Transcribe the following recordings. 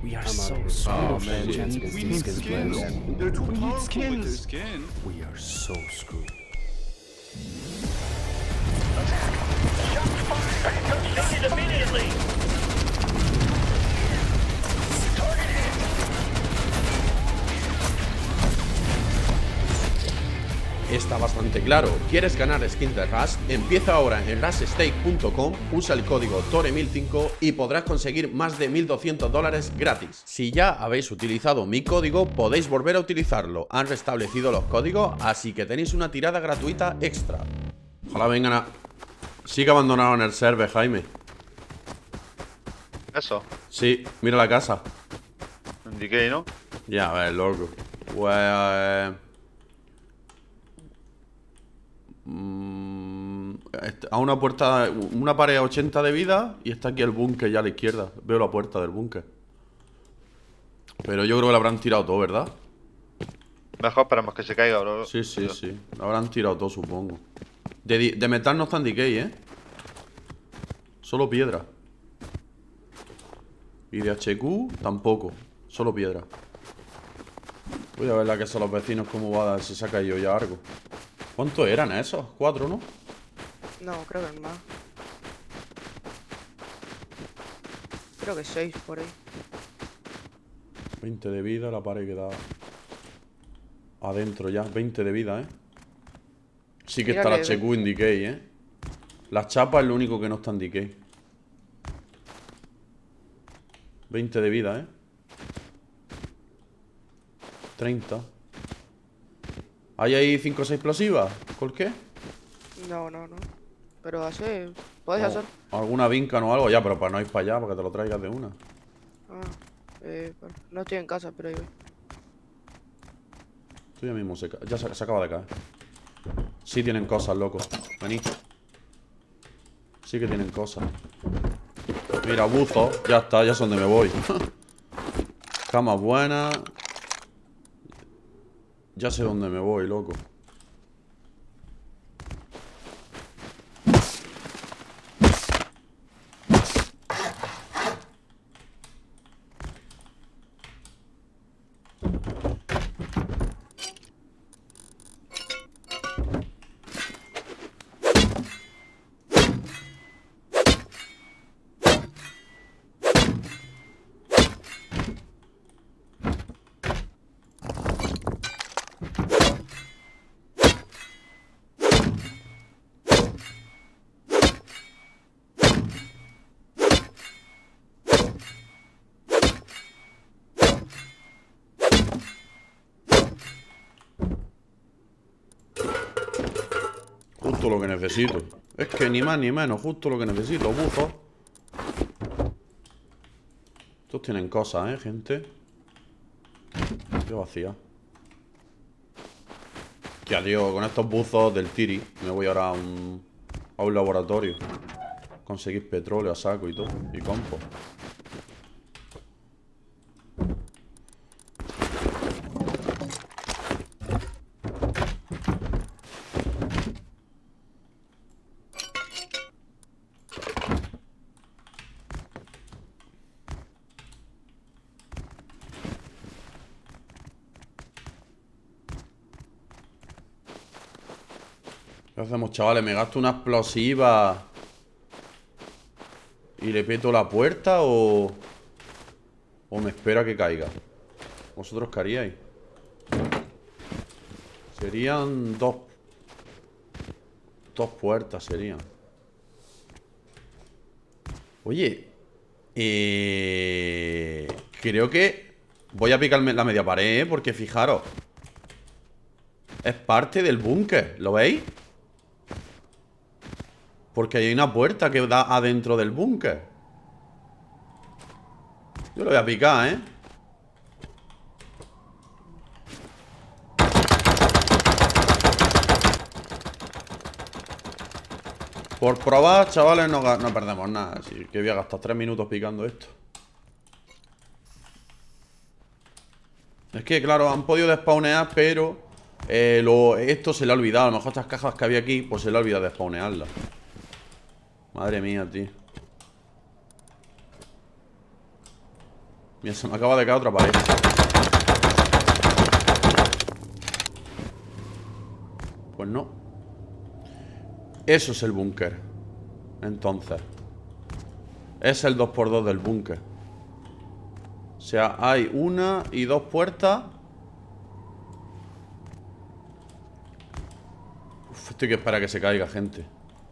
We are so screwed. Oh man, chance against these skins players. They're too We need powerful with their skins. skin. We are so screwed. Proceed immediately. Está bastante claro. ¿Quieres ganar skins de Rush? Empieza ahora en rushstake.com, usa el código TORE1005 y podrás conseguir más de $1200 gratis. Si ya habéis utilizado mi código, podéis volver a utilizarlo. Han restablecido los códigos, así que tenéis una tirada gratuita extra. Ojalá vengan a... Sí que abandonaron el server, Jaime. Eso, Sí, mira la casa. un decay, ¿no? Ya, a ver, loco. Pues... a una puerta, una pared a 80 de vida y está aquí el búnker ya a la izquierda. Veo la puerta del búnker. Pero yo creo que lo habrán tirado todo, ¿verdad? Mejor esperamos que se caiga, bro. Sí, sí, sí. Lo habrán tirado todo, supongo. De metal no está en decay, ¿eh? Solo piedra. Y de HQ tampoco. Solo piedra. Voy a ver la que son los vecinos cómo va a dar si se ha caído ya algo. ¿Cuántos eran esos? 4, ¿no? No, creo que es más. Creo que 6 por ahí. 20 de vida, la pared queda adentro ya. 20 de vida, ¿eh? Sí que Mira está la que- HQ en decay, ¿eh? Las chapas es lo único que no está en decay. 20 de vida, ¿eh? 30. ¿Hay ahí 5 o 6 explosivas? ¿Por qué? No. Pero así, puedes O hacer. alguna vincan o algo. Ya, pero para no ir para allá, para que te lo traigas de una. Bueno, no estoy en casa, pero ahí voy. Tú ya mismo ya se acaba de caer. Sí tienen cosas, loco. Vení. Sí que tienen cosas. Mira, buzo. Ya está, ya es donde me voy. Camas buenas. Ya sé dónde me voy, loco. Justo lo que necesito. Es que ni más ni menos, justo lo que necesito. Buzos. Estos tienen cosas, gente. Qué vacía. Que adiós, con estos buzos del Tiri me voy ahora a un laboratorio. Conseguir petróleo a saco y todo. Y compo. ¿Qué hacemos, chavales? ¿Me gasto una explosiva y le peto la puerta o me espero a que caiga? ¿Vosotros qué haríais? Serían dos puertas serían. Oye, creo que voy a picarme la media pared, porque fijaros, es parte del búnker, ¿lo veis? Porque hay una puerta que da adentro del búnker. Yo lo voy a picar, ¿eh? Por probar, chavales, no perdemos nada. Así que voy a gastar 3 minutos picando esto. Es que, claro, han podido despawnear, pero esto se le ha olvidado. A lo mejor estas cajas que había aquí, pues se le ha olvidado despawnearlas. Madre mía, tío. Mira, se me acaba de caer otra pared. Pues no. Eso es el búnker. Entonces es el 2x2 del búnker. O sea, hay una y dos puertas. Uf, esto hay que esperar a que se caiga, gente.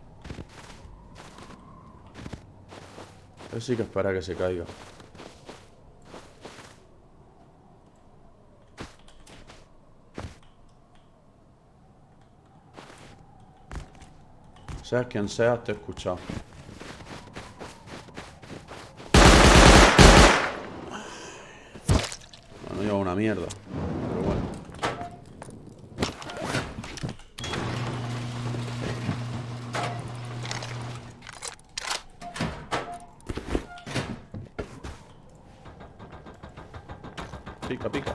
Eso sí que espera a que se caiga. Seas quien seas, te he escuchado. No lleva una mierda. Pero bueno. Pica, pica.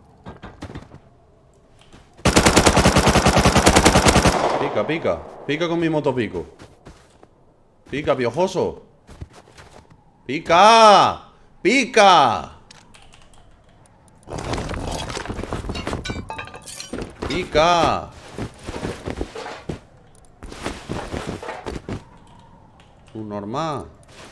Pica, pica. Pica con mi motopico. Pica, piojoso. Pica. Pica. Pica. Subnormal.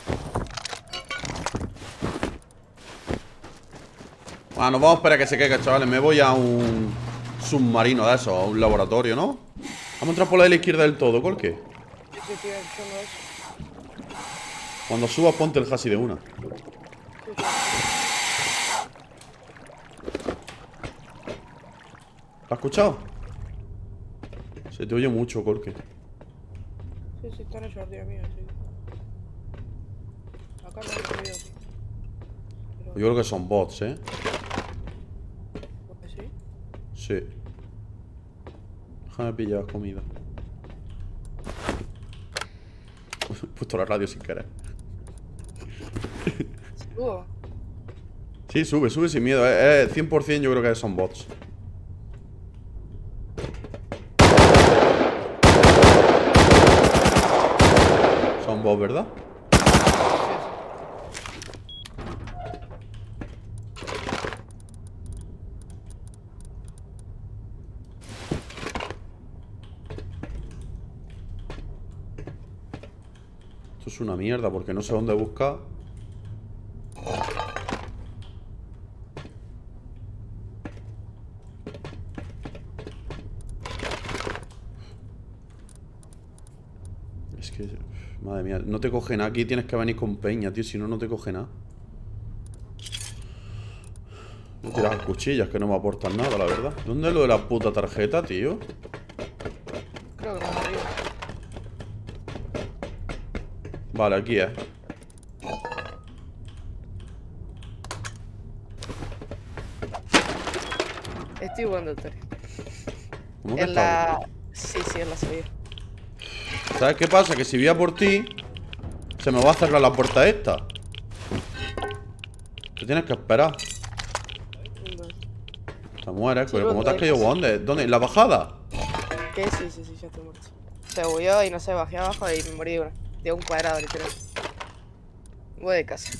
Ah, nos vamos a esperar a que se caiga, chavales. Me voy a un submarino de esos, a un laboratorio, ¿no? Vamos a entrar por la de la izquierda del todo, ¿por qué? Sí, tío, eso no es. Cuando subas ponte el hasi de una. ¿Lo has escuchado? Se te oye mucho, Colque. Sí, sí, está en el sorteo mío, sí. Acá no hay ruido, sí. Yo creo que son bots, ¿eh? ¿Por qué sí? Sí. Déjame pillar comida. He puesto la radio sin querer. Subo. Sí, sube, sube sin miedo. 100% yo creo que son bots. Son bots, ¿verdad? Esto es una mierda porque no sé dónde buscar. Es que... Madre mía, no te coge nada. Aquí tienes que venir con peña, tío. Si no, no te coge nada. Voy a tirar cuchillas que no me aportan nada, la verdad. ¿Dónde es lo de la puta tarjeta, tío? Creo que no arriba. Vale, aquí es. Estoy jugando el 3. ¿Cómo que En está? la... Sí, sí, en la salida. ¿Sabes qué pasa? Que si voy a por ti, se me va a cerrar la puerta esta. Te tienes que esperar. Vale. Te mueres, Sí, pero ¿cómo te has bueno, caído? ¿Dónde? ¿Dónde? ¿En la bajada? Que sí, sí, sí, ya estoy muerto. Se bugueó y no sé, bajé abajo y me morí de un cuadrado, literal. Voy de casa.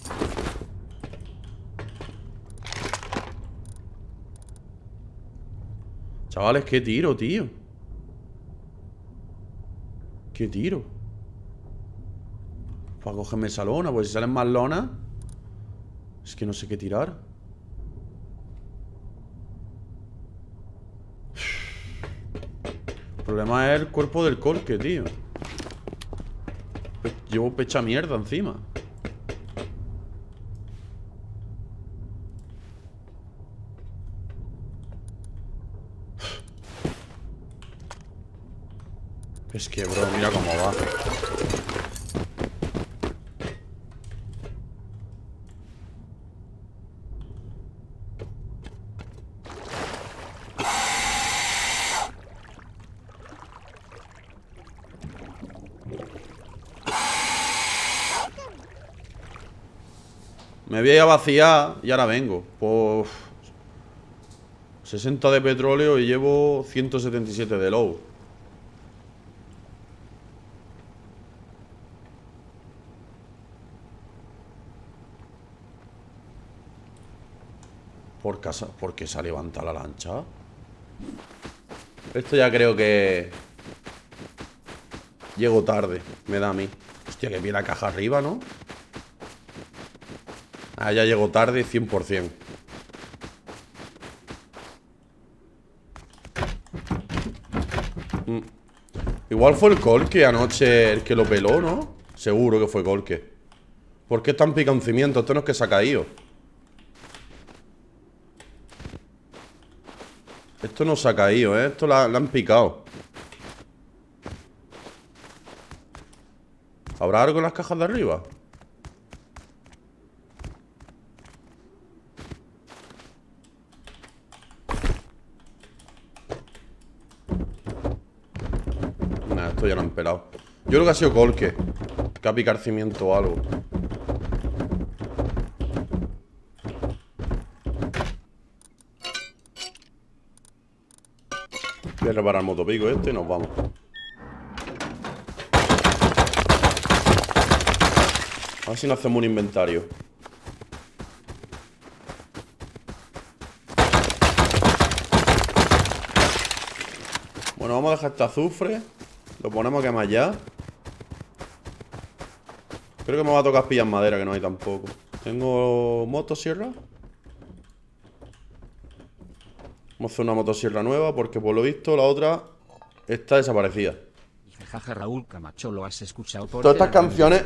Chavales, qué tiro, tío. Qué tiro. Para cogerme esa lona, pues si salen más lonas. Es que no sé qué tirar. El problema es el cuerpo del Colque, tío. Llevo pecha mierda encima. Es que, bro, mira cómo va. Me voy a ir a vaciar y ahora vengo. Pues 60 de petróleo y llevo 177 de low. Por casa, ¿por qué se ha levantado la lancha? Esto ya creo que... Llego tarde, me da a mí. Hostia, que viene la caja arriba, ¿no? Ah, ya llego tarde 100%. Igual fue el Colque anoche el que lo peló, ¿no? Seguro que fue Colque. ¿Por qué están picando cimientos? Esto no es que se ha caído. Esto no se ha caído, ¿eh? Esto la han picado. ¿Habrá algo en las cajas de arriba? Nah, esto ya lo han pelado. Yo creo que ha sido Colque, que ha picado cimiento o algo. Voy a reparar el motopico este y nos vamos. A ver si nos hacemos un inventario. Bueno, vamos a dejar este azufre. Lo ponemos a quemar ya. Creo que me va a tocar pillar madera, que no hay tampoco. Tengo motosierra. Vamos a hacer una motosierra nueva porque por lo visto la otra está desaparecida. Jaja, Raúl Camacho, ¿lo has escuchado por Todas estas canciones...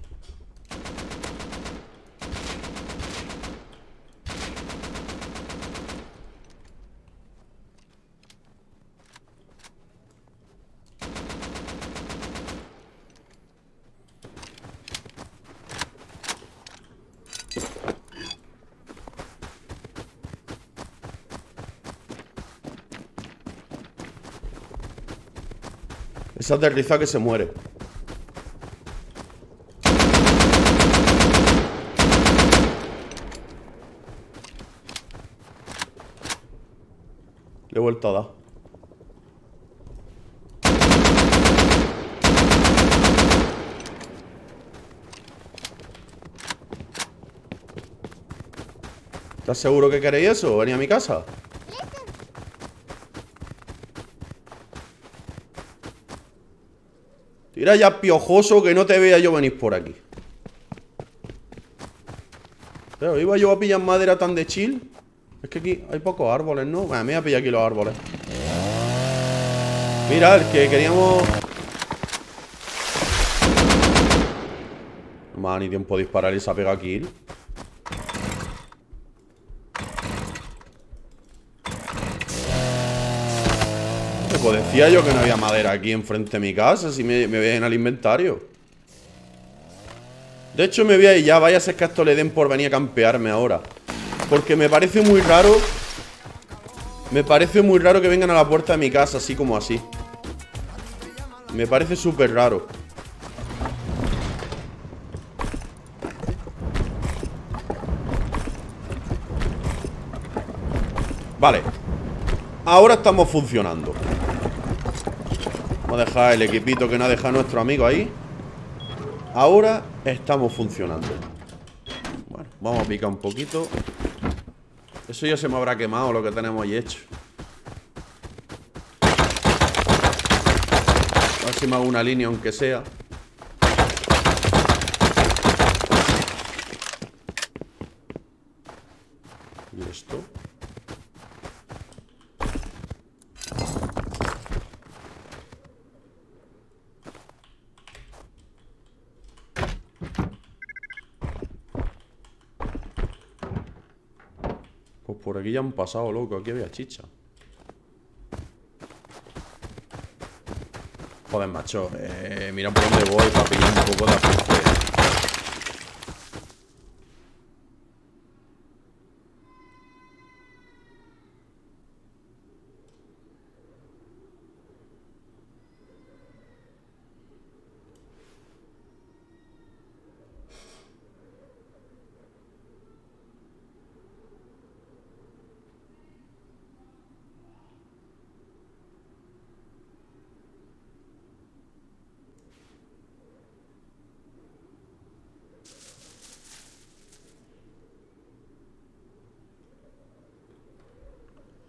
Esa aterriza que se muere. Le he vuelto a dar. ¿Estás seguro que queréis eso? ¿Venir a mi casa? Tira ya, piojoso, que no te vea yo venir por aquí. Pero iba yo a pillar madera tan de chill. Es que aquí hay pocos árboles, ¿no? Bueno, me voy a pillar aquí los árboles. Mira, el que queríamos... No me da ni tiempo de disparar y se ha pegado kill. Pues decía yo que no había madera aquí enfrente de mi casa. Si me veis en el inventario. De hecho me voy a ir ya. Vaya a ser que a esto le den por venir a campearme ahora. Porque me parece muy raro. Me parece muy raro que vengan a la puerta de mi casa así como así. Me parece súper raro. Vale. Ahora estamos funcionando. Vamos a dejar el equipito que nos ha dejado nuestro amigo ahí. Ahora estamos funcionando. Bueno, vamos a picar un poquito. Eso ya se me habrá quemado lo que tenemos ahí hecho. A ver si me hago una línea aunque sea. ¿Y esto? Pues por aquí ya han pasado, loco. Aquí había chicha. Joder, macho. Mira por dónde voy para pillar un poco de azufre.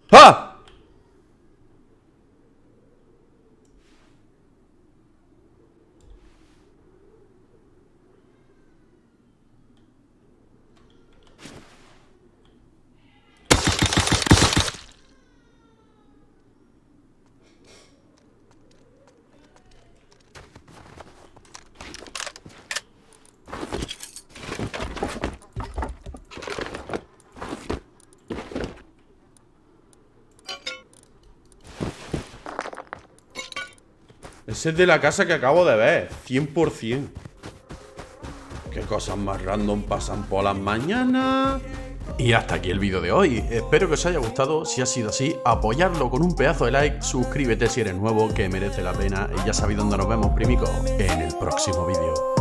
¡Ah! Ese es de la casa que acabo de ver, 100%. Qué cosas más random pasan por las mañanas. Y hasta aquí el vídeo de hoy. Espero que os haya gustado. Si ha sido así, apoyadlo con un pedazo de like. Suscríbete si eres nuevo, que merece la pena. Y ya sabéis dónde nos vemos, primicos, en el próximo vídeo.